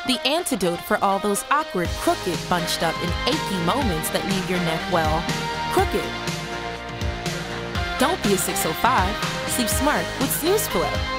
The antidote for all those awkward, crooked, bunched up, and achy moments that leave your neck, well, crooked. Don't be a 605. Sleep smart with Snooze Pillow.